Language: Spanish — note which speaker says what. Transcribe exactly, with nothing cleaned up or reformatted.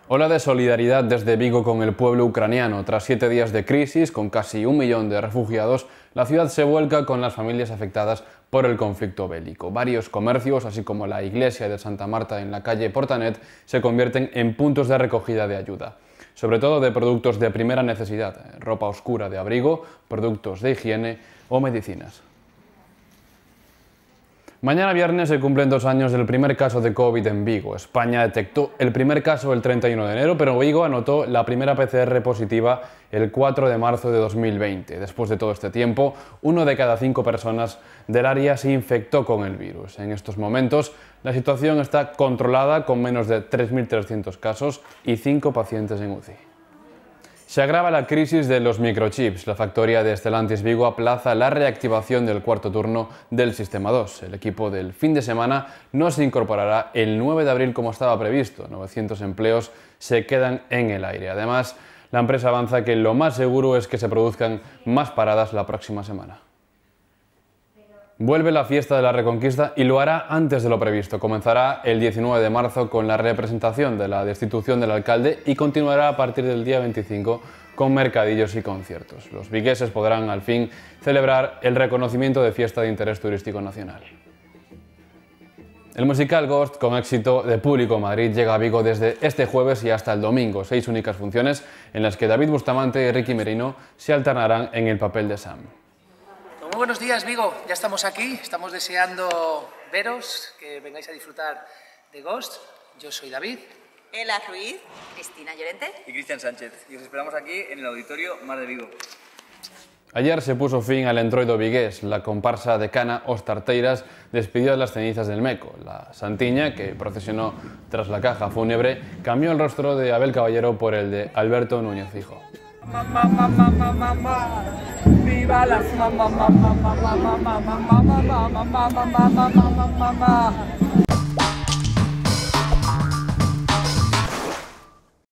Speaker 1: Ola de solidaridad desde Vigo con el pueblo ucraniano. Tras siete días de crisis, con casi un millón de refugiados, la ciudad se vuelca con las familias afectadas por el conflicto bélico. Varios comercios, así como la iglesia de Santa Marta en la calle Portanet, se convierten en puntos de recogida de ayuda, sobre todo de productos de primera necesidad, ropa oscura de abrigo, productos de higiene o medicinas. Mañana viernes se cumplen dos años del primer caso de COVID en Vigo. España detectó el primer caso el treinta y uno de enero, pero Vigo anotó la primera P C R positiva el cuatro de marzo de dos mil veinte. Después de todo este tiempo, uno de cada cinco personas del área se infectó con el virus. En estos momentos, la situación está controlada con menos de tres mil trescientos casos y cinco pacientes en U C I. Se agrava la crisis de los microchips. La factoría de Stellantis Vigo aplaza la reactivación del cuarto turno del Sistema dos. El equipo del fin de semana no se incorporará el nueve de abril como estaba previsto. novecientos empleos se quedan en el aire. Además, la empresa avanza que lo más seguro es que se produzcan más paradas la próxima semana. Vuelve la fiesta de la Reconquista y lo hará antes de lo previsto. Comenzará el diecinueve de marzo con la representación de la destitución del alcalde y continuará a partir del día veinticinco con mercadillos y conciertos. Los vigueses podrán al fin celebrar el reconocimiento de fiesta de interés turístico nacional. El musical Ghost, con éxito de público en Madrid, llega a Vigo desde este jueves y hasta el domingo. Seis únicas funciones en las que David Bustamante y Ricky Merino se alternarán en el papel de Sam.
Speaker 2: Muy buenos días, Vigo. Ya estamos aquí, estamos deseando veros, que vengáis a disfrutar de Ghost. Yo soy David.
Speaker 3: Ela Ruiz, Cristina Llorente
Speaker 4: y Cristian Sánchez. Y os esperamos aquí en el Auditorio Mar de Vigo.
Speaker 1: Ayer se puso fin al entroido vigués. La comparsa de Cana Os Tarteiras despidió las cenizas del Meco. La santiña, que procesionó tras la caja fúnebre, cambió el rostro de Abel Caballero por el de Alberto Núñez Fijo.
Speaker 5: Mamá, mamá, mamá, mamá, viva las mamá, mamá, mamá, mamá, mamá, mamá, mamá, mamá, mamá, mamá, mamá.